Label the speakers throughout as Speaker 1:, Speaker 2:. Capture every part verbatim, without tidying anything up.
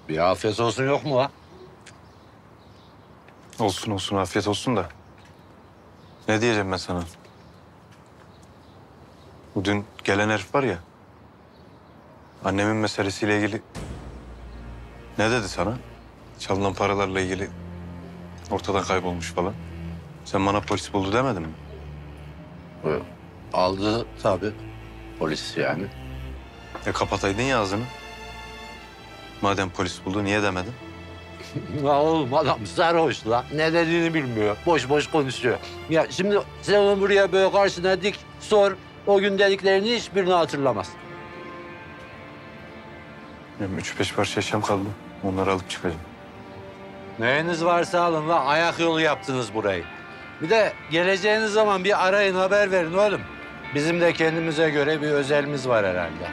Speaker 1: Bir afiyet olsun yok mu ha?
Speaker 2: Olsun olsun, afiyet olsun da. Ne diyeceğim ben sana? Bu dün gelen herif var ya... annemin meselesiyle ilgili... ne dedi sana? Çalınan paralarla ilgili ortadan kaybolmuş falan. Sen bana polis buldu demedin mi?
Speaker 1: Ee, Aldı tabii polis yani.
Speaker 2: E kapataydın ya ağzını. Madem polis buldu niye demedin?
Speaker 1: Ya oğlum adam sarhoş la. Ne dediğini bilmiyor. Boş boş konuşuyor. Ya şimdi sen onu buraya böyle karşına dik sor. O gün dediklerini hiçbirini hatırlamaz.
Speaker 2: Benim üç beş parça eşyam kaldı. Onları alıp çıkacağım.
Speaker 1: Neyiniz varsa alın la. Ayak yolu yaptınız burayı. Bir de geleceğiniz zaman bir arayın haber verin oğlum. Bizim de kendimize göre bir özelimiz var herhalde.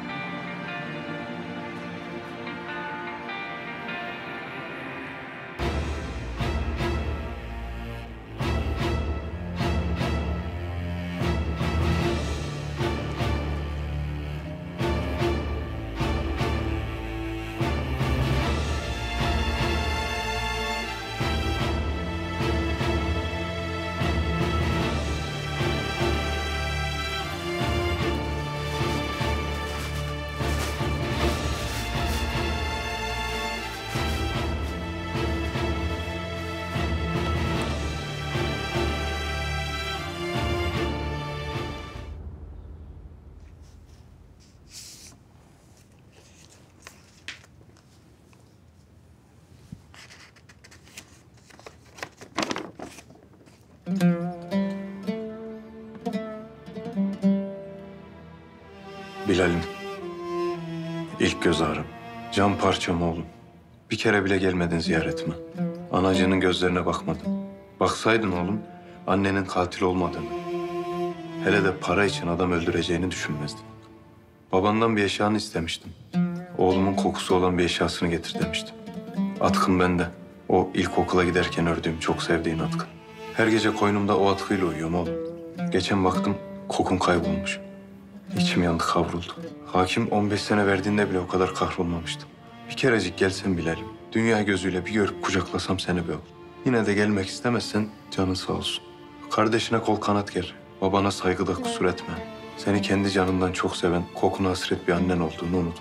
Speaker 2: Bilal'im. İlk göz ağrım. Can parçam oğlum. Bir kere bile gelmedin ziyaretime. Anacığının gözlerine bakmadın. Baksaydın oğlum, annenin katil olmadığını, hele de para için adam öldüreceğini düşünmezdin. Babandan bir eşyanı istemiştim. Oğlumun kokusu olan bir eşyasını getir demiştim. Atkın bende. O ilkokula giderken ördüğüm, çok sevdiğin atkın. Her gece koynumda o atkıyla uyuyorum oğlum. Geçen baktım, kokun kaybolmuş. İçim yandı, kavruldu. Hakim on beş sene verdiğinde bile o kadar kahrolmamıştım. Bir kerecik gelsen Bilal'im. Dünya gözüyle bir görüp kucaklasam seni be oğlum. Yine de gelmek istemezsen canın sağ olsun. Kardeşine kol kanat ger. Babana saygıda kusur etme. Seni kendi canından çok seven, kokuna hasret bir annen olduğunu unutma.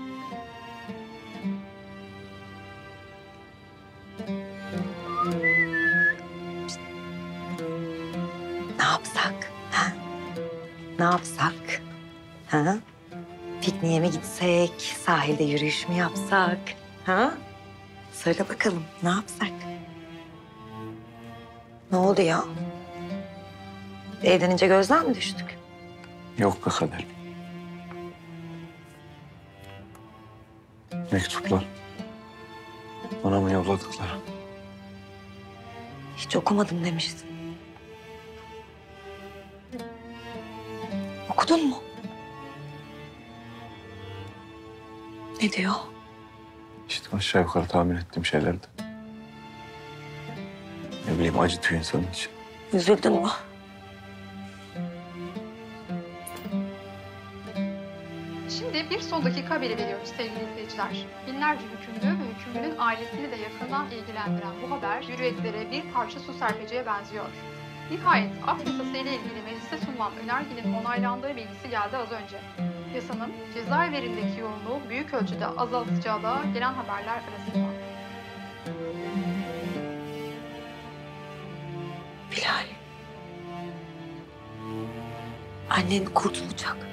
Speaker 3: Ne yapsak? Ha? Ne yapsak? Ha? Pikniğe mi gitsek? Sahilde yürüyüş mü yapsak? Ha? Söyle bakalım, ne yapsak? Ne oldu ya? Evlenince gözden mi düştük?
Speaker 2: Yok be Kader. Mektuplar. Bana mı yolladıkları?
Speaker 3: Hiç okumadım demiştin. Okudun mu? Ne diyor?
Speaker 2: İşte aşağı yukarı tahmin ettiğim şeylerdi. Ne bileyim, acıtıyor insanın için.
Speaker 3: Üzüldün mü?
Speaker 4: Şimdi bir son dakika haberi veriyoruz sevgili izleyiciler. Binlerce hükümlü ve hükümlünün ailesini de yakından ilgilendiren bu haber hürriyetlere bir parça su serpeceğe benziyor. Nihayet af yasası ile ilgili meclise sunulan önergenin onaylandığı bilgisi geldi az önce. Yasanın cezaevlerindeki yoğunluğu büyük ölçüde azaltacağı da gelen haberler arasında.
Speaker 3: Bilal. Annen kurtulacak.